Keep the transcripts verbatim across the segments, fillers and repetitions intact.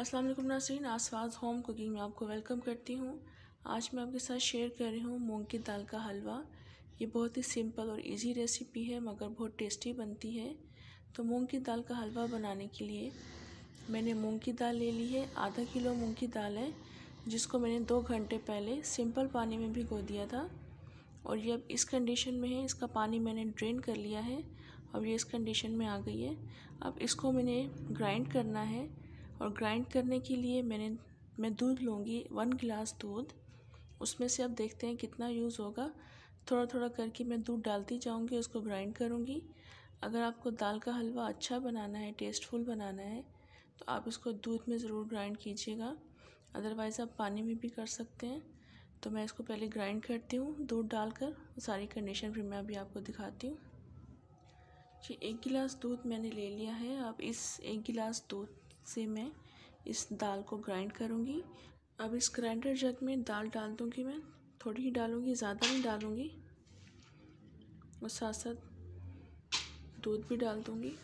अस्सलाम वालेकुम नाज़रीन, आसवाद होम कुकिंग में आपको वेलकम करती हूँ। आज मैं आपके साथ शेयर कर रही हूँ मूंग की दाल का हलवा। ये बहुत ही सिंपल और इजी रेसिपी है मगर बहुत टेस्टी बनती है। तो मूंग की दाल का हलवा बनाने के लिए मैंने मूंग की दाल ले ली है। आधा किलो मूंग की दाल है जिसको मैंने दो घंटे पहले सिंपल पानी में भिगो दिया था और ये अब इस कंडीशन में है। इसका पानी मैंने ड्रेन कर लिया है। अब ये इस कंडीशन में आ गई है। अब इसको मैंने ग्राइंड करना है और ग्राइंड करने के लिए मैंने मैं दूध लूँगी, वन गिलास दूध। उसमें से अब देखते हैं कितना यूज़ होगा। थोड़ा थोड़ा करके मैं दूध डालती जाऊँगी, उसको ग्राइंड करूँगी। अगर आपको दाल का हलवा अच्छा बनाना है, टेस्टफुल बनाना है, तो आप इसको दूध में ज़रूर ग्राइंड कीजिएगा, अदरवाइज़ आप पानी में भी कर सकते हैं। तो मैं इसको पहले ग्राइंड करती हूँ दूध डालकर। सारी कंडीशन फिर मैं अभी आपको दिखाती हूँ। जी, एक गिलास दूध मैंने ले लिया है। अब इस एक गिलास दूध से मैं इस दाल को ग्राइंड करूँगी। अब इस ग्राइंडर जग में दाल डाल दूँगी। मैं थोड़ी ही डालूँगी, ज़्यादा नहीं डालूँगी, और साथ साथ दूध भी डाल दूँगी।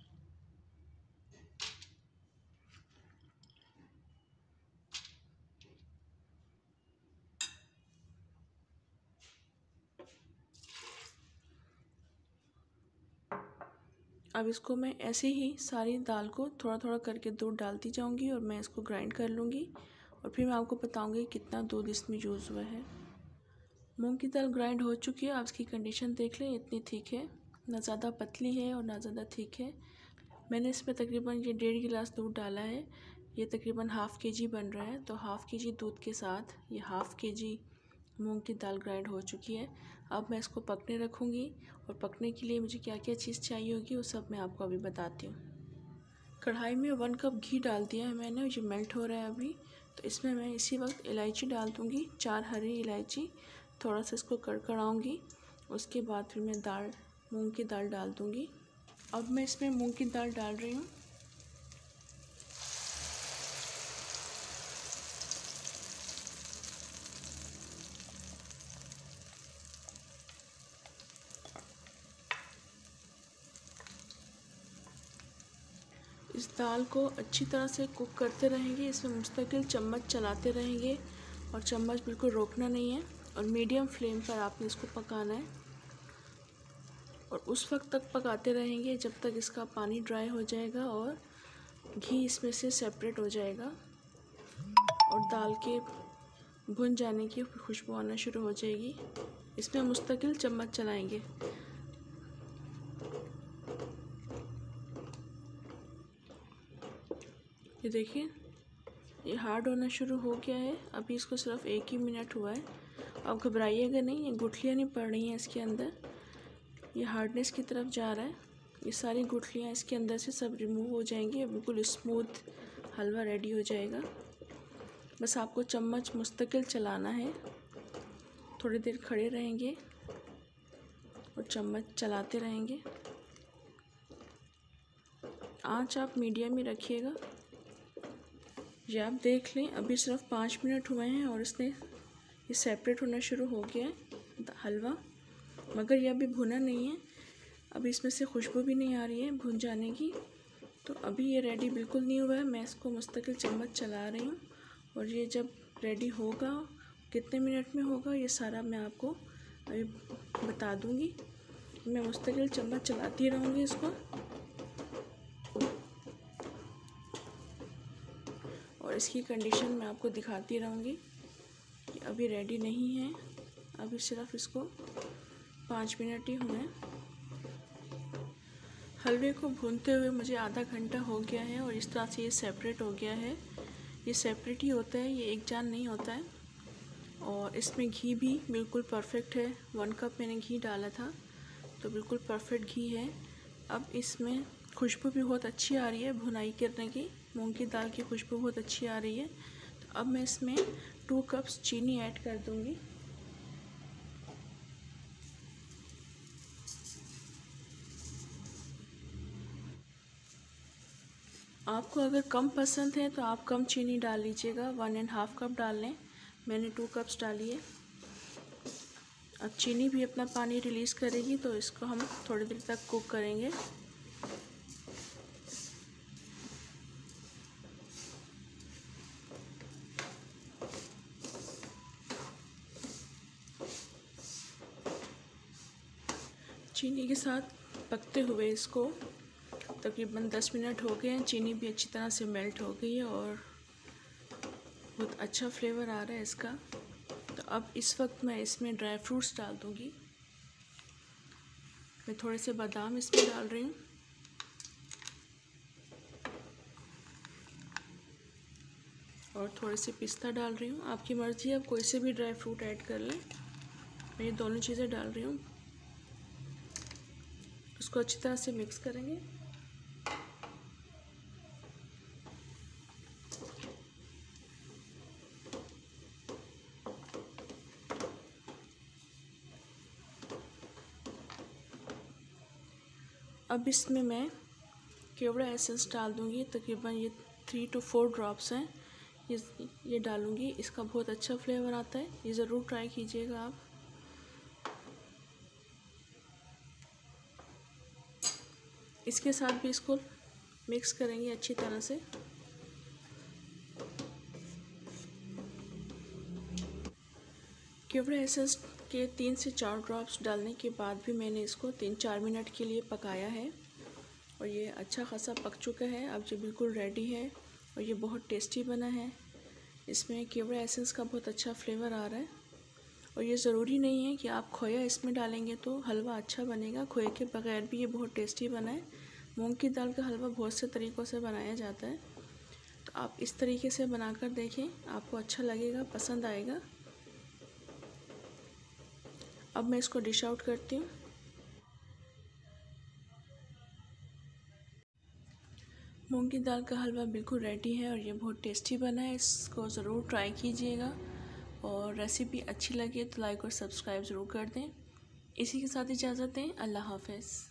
अब इसको मैं ऐसे ही सारी दाल को थोड़ा थोड़ा करके दूध डालती जाऊंगी और मैं इसको ग्राइंड कर लूँगी और फिर मैं आपको बताऊंगी कितना दूध इसमें यूज़ हुआ है। मूंग की दाल ग्राइंड हो चुकी है। आप इसकी कंडीशन देख लें, इतनी थिक है, ना ज़्यादा पतली है और ना ज़्यादा थिक है। मैंने इसमें तकरीबन ये डेढ़ गिलास दूध डाला है। ये तकरीबन हाफ़ के जी बन रहा है। तो हाफ़ के जी दूध के साथ ये हाफ़ के जी मूंग की दाल ग्राइंड हो चुकी है। अब मैं इसको पकने रखूँगी और पकने के लिए मुझे क्या क्या चीज़ चाहिए होगी वो सब मैं आपको अभी बताती हूँ। कढ़ाई में वन कप घी डाल दिया है मैंने, ये मेल्ट हो रहा है अभी। तो इसमें मैं इसी वक्त इलायची डाल दूँगी, चार हरी इलायची। थोड़ा सा इसको कड़कड़ाऊँगी। उसके बाद फिर मैं दाल मूंग की दाल डाल दूँगी। अब मैं इसमें मूंग की दाल डाल रही हूँ। इस दाल को अच्छी तरह से कुक करते रहेंगे। इसमें मुस्तकिल चम्मच चलाते रहेंगे और चम्मच बिल्कुल रोकना नहीं है और मीडियम फ्लेम पर आपने इसको पकाना है। और उस वक्त तक पकाते रहेंगे जब तक इसका पानी ड्राई हो जाएगा और घी इसमें से सेपरेट हो जाएगा और दाल के भुन जाने की खुशबू आना शुरू हो जाएगी। इसमें मुस्तकिल चम्मच चलाएंगे। ये देखिए, ये हार्ड होना शुरू हो गया है। अभी इसको सिर्फ एक ही मिनट हुआ है। अब घबराइएगा नहीं, ये गुठलियाँ नहीं पड़ रही हैं इसके अंदर। ये हार्डनेस की तरफ जा रहा है। ये सारी गुठलियाँ इसके अंदर से सब रिमूव हो जाएंगी। बिल्कुल स्मूथ हलवा रेडी हो जाएगा। बस आपको चम्मच मुस्तकिल चलाना है। थोड़ी देर खड़े रहेंगे और चम्मच चलाते रहेंगे। आँच आप मीडियम में रखिएगा। ये आप देख लें, अभी सिर्फ पाँच मिनट हुए हैं और इसने ये सेपरेट होना शुरू हो गया है हलवा, मगर ये अभी भुना नहीं है। अभी इसमें से खुशबू भी नहीं आ रही है भुन जाने की। तो अभी ये रेडी बिल्कुल नहीं हुआ है। मैं इसको मुस्तकिल चम्मच चला रही हूँ और ये जब रेडी होगा, कितने मिनट में होगा, ये सारा मैं आपको अभी बता दूँगी। मैं मुस्तकिल चम्मच चलाती रहूँगी इसको और इसकी कंडीशन मैं आपको दिखाती रहूँगी कि अभी रेडी नहीं है। अभी सिर्फ इसको पाँच मिनट ही हुए। हलवे को भूनते हुए मुझे आधा घंटा हो गया है और इस तरह से ये सेपरेट हो गया है। ये सेपरेट ही होता है, ये एक जान नहीं होता है। और इसमें घी भी बिल्कुल परफेक्ट है। वन कप मैंने घी डाला था तो बिल्कुल परफेक्ट घी है। अब इसमें खुशबू भी बहुत अच्छी आ रही है भुनाई करने की। मूंग की दाल की खुशबू बहुत अच्छी आ रही है। तो अब मैं इसमें टू कप्स चीनी ऐड कर दूंगी। आपको अगर कम पसंद है तो आप कम चीनी डाल लीजिएगा, वन एंड हाफ कप डाल लें। मैंने टू कप्स डाली है। अब चीनी भी अपना पानी रिलीज़ करेगी तो इसको हम थोड़ी देर तक कुक करेंगे। चीनी के साथ पकते हुए इसको तकरीबन दस मिनट हो गए हैं। चीनी भी अच्छी तरह से मेल्ट हो गई है और बहुत अच्छा फ्लेवर आ रहा है इसका। तो अब इस वक्त मैं इसमें ड्राई फ्रूट्स डाल दूँगी। मैं थोड़े से बादाम इसमें डाल रही हूँ और थोड़े से पिस्ता डाल रही हूँ। आपकी मर्ज़ी है, आप कोई से भी ड्राई फ्रूट ऐड कर लें। मैं ये दोनों चीज़ें डाल रही हूँ। उसको अच्छी तरह से मिक्स करेंगे। अब इसमें मैं केवड़ा एसेंस डाल दूँगी। तकरीबन ये थ्री टू फोर ड्रॉप्स हैं, ये ये डालूँगी। इसका बहुत अच्छा फ्लेवर आता है, ये ज़रूर ट्राई कीजिएगा आप। इसके साथ भी इसको मिक्स करेंगे अच्छी तरह से। केवड़ा एसेंस के तीन से चार ड्रॉप्स डालने के बाद भी मैंने इसको तीन चार मिनट के लिए पकाया है और ये अच्छा खासा पक चुका है। अब ये बिल्कुल रेडी है और ये बहुत टेस्टी बना है। इसमें केवड़ा एसेंस का बहुत अच्छा फ्लेवर आ रहा है और ये ज़रूरी नहीं है कि आप खोया इसमें डालेंगे तो हलवा अच्छा बनेगा। खोए के बगैर भी ये बहुत टेस्टी बना है। मूंग की दाल का हलवा बहुत से तरीक़ों से बनाया जाता है, तो आप इस तरीके से बनाकर देखें, आपको अच्छा लगेगा, पसंद आएगा। अब मैं इसको डिश आउट करती हूँ। मूंग की दाल का हलवा बिल्कुल रेडी है और ये बहुत टेस्टी बना है। इसको ज़रूर ट्राई कीजिएगा और रेसिपी अच्छी लगे तो लाइक और सब्सक्राइब ज़रूर कर दें। इसी के साथ इजाज़त दें। अल्लाह हाफ़िज़।